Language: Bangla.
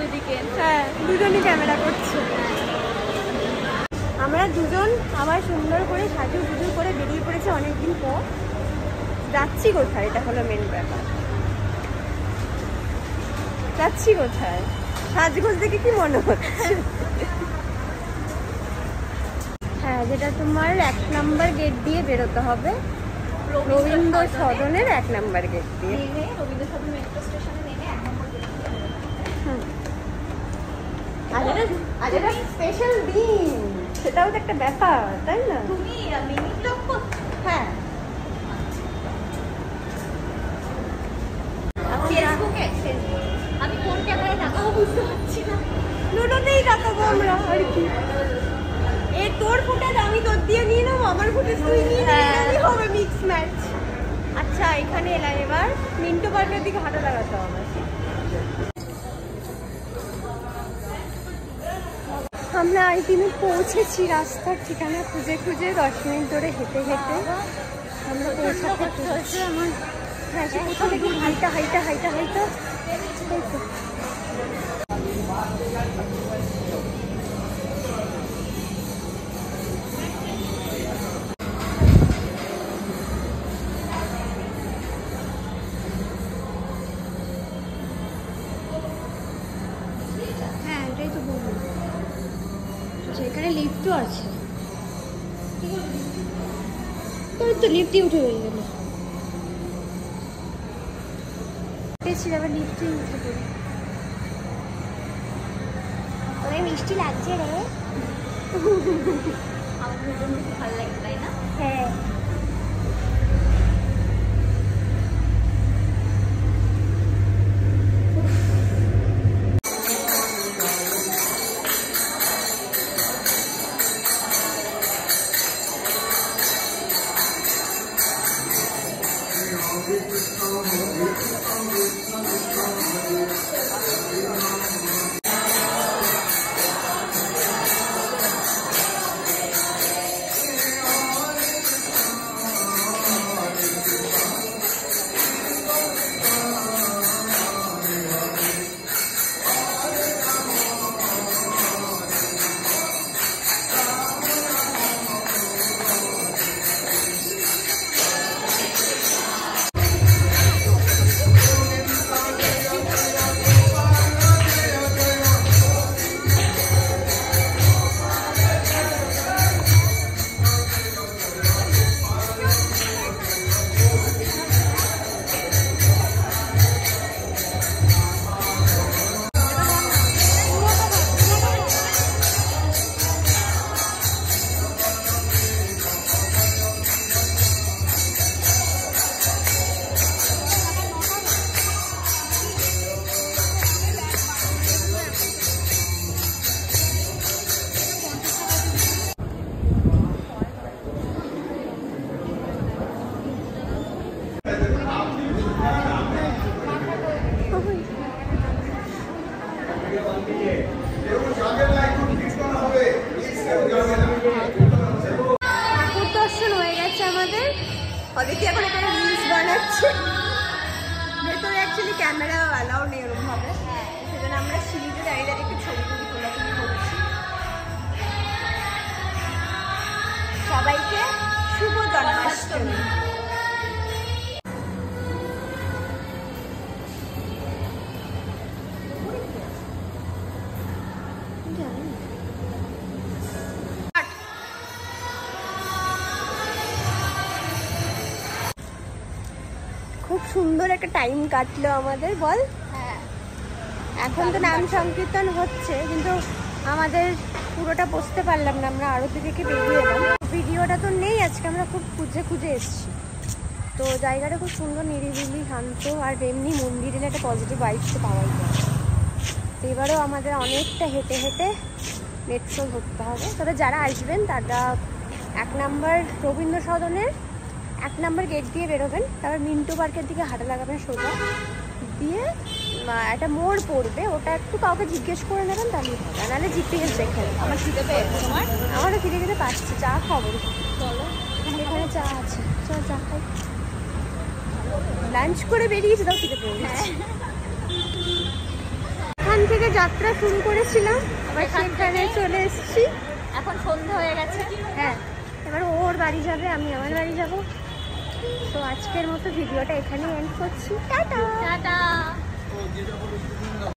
ওইদিকে। হ্যাঁ, দুজনই ক্যামেরা করছে। আমরা দুজন আবার সুন্দর করে সাজুগুজু করে বেরিয়ে পড়েছে অনেকদিন পর। যাচ্ছি কোথায়, এটা হলো মেন ব্যাপার। যাচ্ছি কোথায়, সাজগোজ দেখে কি মনে হচ্ছে? হ্যাঁ, যেটা তোমার 1 নম্বর গেট দিয়ে বেরোতে হবে, রবীন্দ্র সদনের 1 নম্বর গেট দিয়ে। রবীন্দ্র সদন মেট্রো স্টেশনে নেমে 1 নম্বর গেট দিয়ে। আজ একটা স্পেশাল দিন, সেটাও তো একটা ব্যাপার, তাই না? তুমি মিনিট ব্লগ করছো? হ্যাঁ, ফেসবুকে। আমি কোন ক্যামেরায় তাকাবো বুঝতে পারছি না। দুটোতেই তাকাবো আমরা আর কি। এ তোর ফুটেজ আমি তোর দিয়ে নিয়ে নেবো, আমার ফুটেজ তুই নিয়ে নিবি, হবে মিক্স ম্যাচ। আচ্ছা, এখানে এলাম, এবার মিন্টো পার্কের দিকে হাঁটা লাগাতে হবে। আমরা আলটিমেট পৌঁছেছি, রাস্তার ঠিকানা খুঁজে খুঁজে 10 মিনিট ধরে হেঁটে হেঁটে আমরা পৌঁছাতে চলছে আমার। হ্যাঁ, সে কোথা থেকে হাইটা হাইটা হাইটা হাইটা এখানে লিফটও আছে, তো লিফটে উঠে হয়ে গেল। আবার লিফটে উঠে পড়ি। ওই মিষ্টি লাগছে রে। আমার দুজন খুব ভালো লাগছে, তাই না? হ্যাঁ, ঠাকুর দর্শন হয়ে গেছে আমাদের। অদিতি এখন এখানে রিলস বানাচ্ছে। ভেতরে অ্যাকচুয়ালি ক্যামেরা অ্যালাউ নেই ওরকম ভাবে, সেজন্য আমরা সিঁড়িতে দাঁড়িয়ে দাঁড়িয়ে একটু ছবি টবি তোলাতুলি করছি। সবাইকে শুভ জন্মাষ্টমী। খুব সুন্দর একটা টাইম কাটলো আমাদের, বল? হ্যাঁ, এখন তো নাম সংকীর্তন হচ্ছে, কিন্তু আমাদের পুরোটা বসতে পারলাম না, আমরা আরতি থেকে বেরিয়ে এলাম। ভিডিওটা তো নেই আজকে, আমরা খুব খুঁজে খুঁজে এসেছি। তো জায়গাটা খুব সুন্দর, নিরিবিলি, শান্ত, আর এমনি মন্দিরে একটা পজিটিভ ভাইবস তো পাওয়াই যায়। তো এবারেও আমাদের অনেকটা হেঁটে হেঁটে মেট্রো ধরতে হবে। তবে যারা আসবেন তারা 1 নম্বর রবীন্দ্র সদনের 1 নম্বর গেট দিয়ে বেরোবেন, তারপর মিন্টো পার্কের দিকে হাঁটা লাগাবেন সোজা দিয়ে, একটা মোড় পড়বে, ওটা একটু কাউকে জিজ্ঞেস করে নেবেন, তাহলেই হবে, নাহলে জিপিএস দেখে। আমার খিদে পেয়েছে। তোমার? আমারও খিদে খিদে পাচ্ছে, চা খাবো। চলো, এখানে চা আছে, চল চা খাই। লাঞ্চ করে বেরিয়েছি, তাও খিদে পেয়ে গেছে। এখান থেকে যাত্রা শুরু করেছিলাম, আবার সেখানে চলে এসেছি। এখন সন্ধ্যা হয়ে গেছে। হ্যাঁ, এবার ওর বাড়ি যাবে, আমি আমার বাড়ি যাব। তো আজকের মতো ভিডিওটা এখানে এন্ড করছি। টাটা। টাটা।